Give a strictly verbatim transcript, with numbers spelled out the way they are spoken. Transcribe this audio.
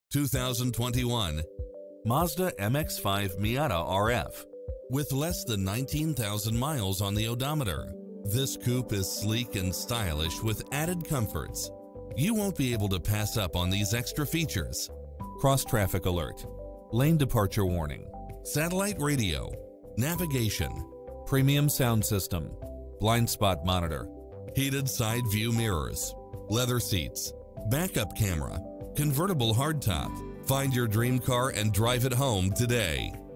two thousand twenty-one Mazda M X five Miata R F. With less than nineteen thousand miles on the odometer, this coupe is sleek and stylish with added comforts. You won't be able to pass up on these extra features: cross-traffic alert, lane departure warning, satellite radio, navigation, premium sound system, blind spot monitor, heated side view mirrors, leather seats, backup camera, convertible hardtop. Find your dream car and drive it home today.